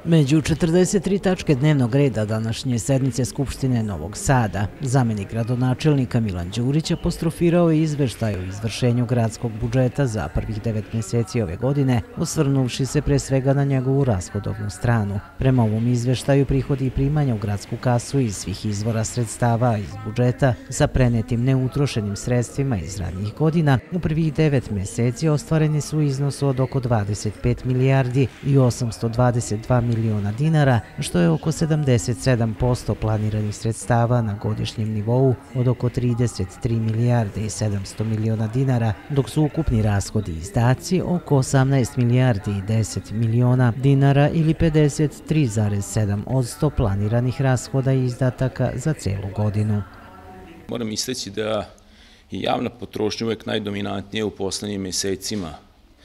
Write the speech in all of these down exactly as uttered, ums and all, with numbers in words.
Među četrdeset tri tačke dnevnog reda današnje sednice Skupštine Novog Sada, zamenik gradonačelnika Milan Đurić apostrofirao je izveštaj o izvršenju gradskog budžeta za prvih devet mjeseci ove godine, osvrnuvši se pre svega na njegovu rashodovnu stranu. Prema ovom izveštaju prihodi i primanja u gradsku kasu iz svih izvora sredstava iz budžeta sa prenetim neutrošenim sredstvima iz ranijih godina u prvih devet mjeseci ostvareni su u iznosu od oko dvadeset pet milijardi i osamsto dvadeset dva miliona dinara, što je oko sedamdeset sedam posto planiranih sredstava na godišnjem nivou od oko trideset tri milijarde i sedamsto miliona dinara, dok su ukupni rashodi i izdaci oko osamnaest milijardi i deset miliona dinara ili pedeset tri zarez sedam posto planiranih rashoda i izdataka za celu godinu. Moram istaći da je javna potrošnja uvek najdominantnija u poslednjim mjesecima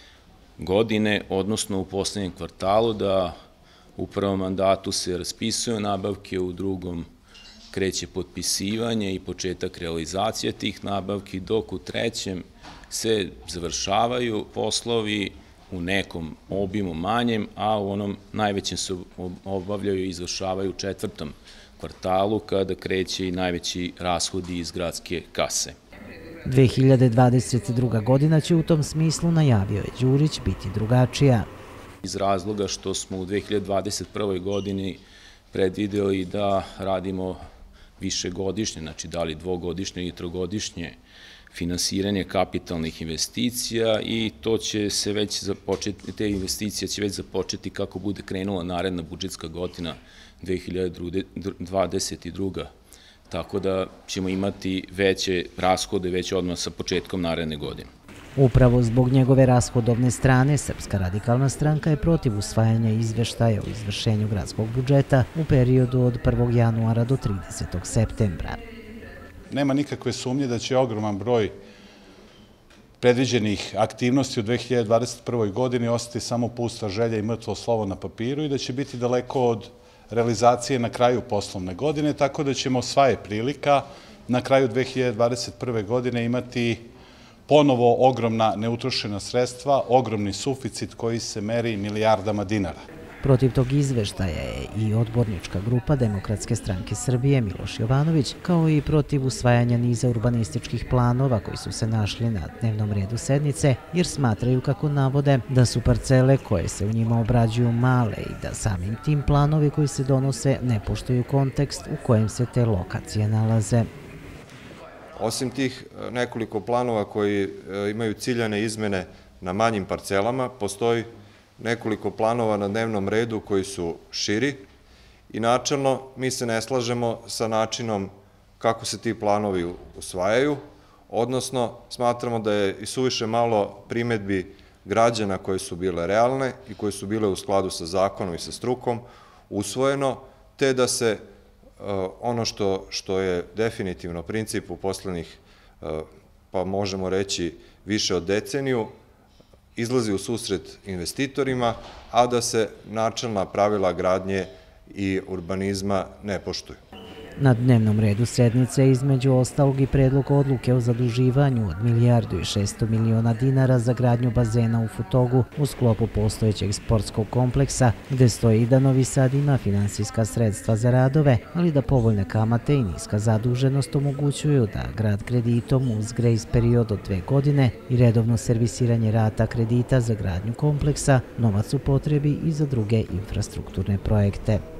godine, odnosno u poslednjem kvartalu, da u prvom mandatu se raspisuju nabavke, u drugom kreće potpisivanje i početak realizacije tih nabavki, dok u trećem se završavaju poslovi u nekom obimu manjem, a u onom najvećem se obavljaju i izvršavaju u četvrtom kvartalu, kada kreće i najveći rashodi iz gradske kase. dve hiljade dvadeset druga. godina će u tom smislu, najavio je Đurić, biti drugačija. Iz razloga što smo u dve hiljade dvadeset prvoj. godini predvideli da radimo višegodišnje, znači da li dvogodišnje i trogodišnje finansiranje kapitalnih investicija i to će se već započeti, te investicije će već započeti kako bude krenula naredna budžetska godina dve hiljade dvadeset druga. Tako da ćemo imati veće rashode već odmah sa početkom naredne godine. Upravo zbog njegove rashodovne strane, Srpska radikalna stranka je protiv usvajanja izveštaja o izvršenju gradskog budžeta u periodu od prvog januara do tridesetog septembra. Nema nikakve sumnje da će ogroman broj predviđenih aktivnosti u dve hiljade dvadeset prvoj. godini ostati samo pusta želja i mrtvo slovo na papiru i da će biti daleko od realizacije na kraju poslovne godine, tako da ćemo svaje prilika na kraju dve hiljade dvadeset prve. godine imati ponovo ogromna neutrošena sredstva, ogromni suficit koji se meri milijardama dinara. Protiv tog izveštaja je i odbornička grupa Demokratske stranke Srbije Miloš Jovanović, kao i protiv usvajanja niza urbanističkih planova koji su se našli na dnevnom redu sednice, jer smatraju, kako navode, da su parcele koje se u njima obrađuju male i da samim tim planovi koji se donose ne poštuju kontekst u kojem se te lokacije nalaze. Osim tih nekoliko planova koji imaju ciljane izmene na manjim parcelama, postoji nekoliko planova na dnevnom redu koji su širi i načelno mi se ne slažemo sa načinom kako se ti planovi usvajaju, odnosno smatramo da je i suviše malo primedbi građana koje su bile realne i koje su bile u skladu sa zakonom i sa strukom usvojeno, te da se ono što, što je definitivno princip u poslednjih, pa možemo reći, više od deceniju, izlazi u susret investitorima, a da se načelna pravila gradnje i urbanizma ne poštuju. Na dnevnom redu sednice između ostalog i predlog odluke o zaduživanju od milijardu i šesto miliona dinara za gradnju bazena u Futogu u sklopu postojećeg sportskog kompleksa, gde stoji da Novi Sad ima finansijska sredstva za radove, ali da povoljne kamate i niska zaduženost omogućuju da grad kreditom uz grejs period od dve godine i redovno servisiranje rata kredita za gradnju kompleksa novac upotrebi i za druge infrastrukturne projekte.